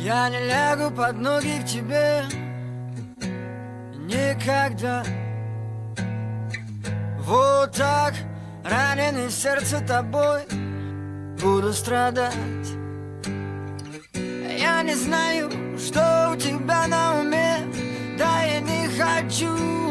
Я не лягу под ноги к тебе никогда. Вот так, раненый в сердце тобой, буду страдать. Я не знаю, что у тебя на уме, да я не хочу.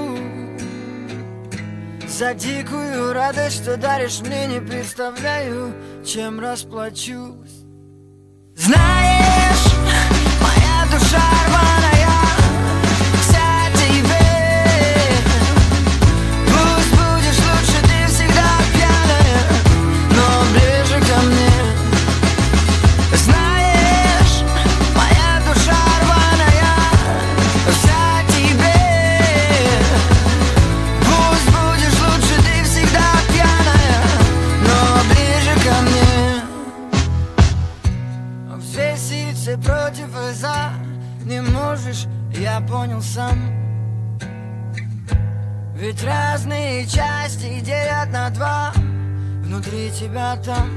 За дикую радость, что даришь мне, не представляю, чем расплачусь. Знаешь, моя душа рваная вся тебе. Пусть будешь лучше, ты всегда пьяная, но ближе ко мне. Знаешь, моя душа рваная вся тебе. Пусть будешь лучше, ты всегда пьяная, но ближе ко мне. Взвесить все против и за не можешь, я понял сам. Ведь разные части делят на два, внутри тебя там.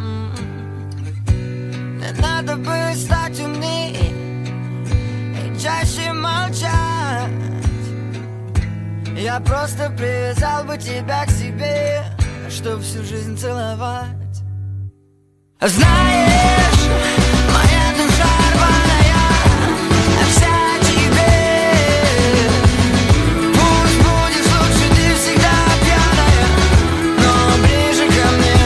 Не надо бы стать умнее и чаще молчать. Я просто привязал бы тебя к себе, чтоб всю жизнь целовать. Знаешь, моя душа рваная вся тебе. Пусть будешь лучше, ты всегда пьяная, но ближе ко мне.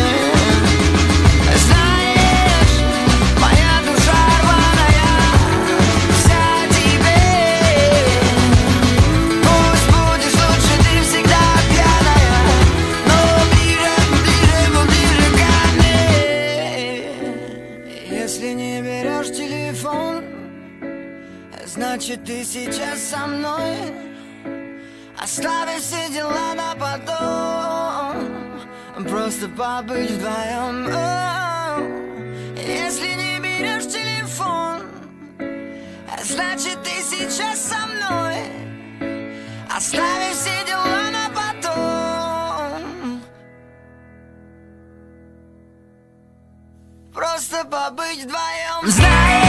Знаешь, моя душа рваная вся тебе. Пусть будешь лучше, ты всегда пьяная, но ближе ко мне. Если не берешь телефон, значит ты сейчас со мной. Оставив все дела на потом, просто побыть вдвоем. Если не берешь телефон, значит ты сейчас со мной. Оставив все дела на потом, просто побыть вдвоем. Знаешь,